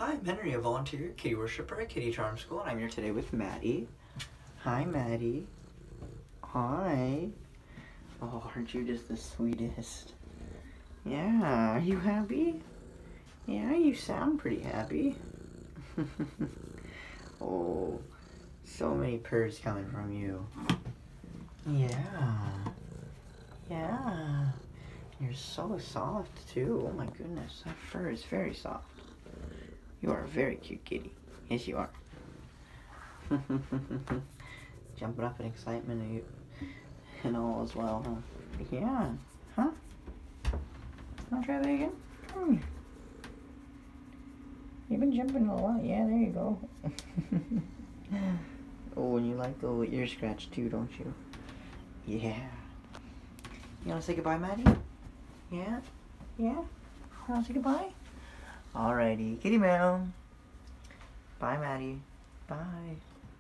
Hi, I'm Henry, a volunteer kitty worshiper at Kitty Charm School, and I'm here today with Maddie. Hi, Maddie. Hi. Oh, aren't you just the sweetest? Yeah, are you happy? Yeah, you sound pretty happy. Oh, so many purrs coming from you. Yeah. Yeah. You're so soft, too. Oh my goodness, that fur is very soft. You are a very cute kitty. Yes, you are. Jumping up in excitement and all as well, huh? Yeah. Huh? Wanna try that again? Come here. You've been jumping a lot. Yeah, there you go. Oh, and you like the little ear scratch too, don't you? Yeah. You wanna say goodbye, Maddie? Yeah? Yeah? You wanna say goodbye? Alrighty. Kitty meow. Bye, Maddie. Bye.